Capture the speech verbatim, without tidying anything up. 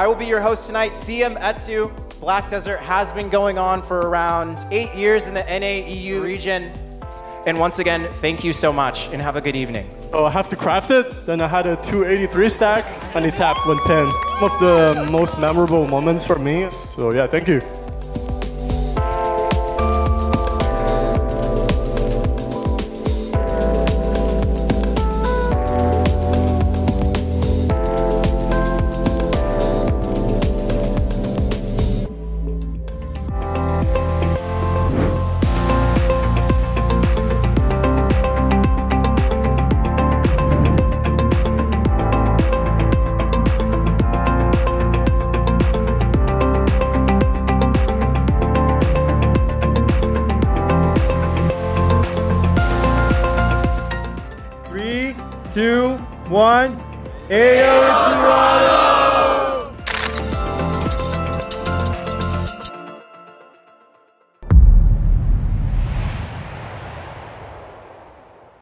I will be your host tonight. C M Etsu. Black Desert has been going on for around eight years in the N A E U region. And once again, thank you so much and have a good evening. Oh, I have to craft it. Then I had a two eighty-three stack and he tapped one ten. One of the most memorable moments for me. So yeah, thank you. Three, two, one, A O S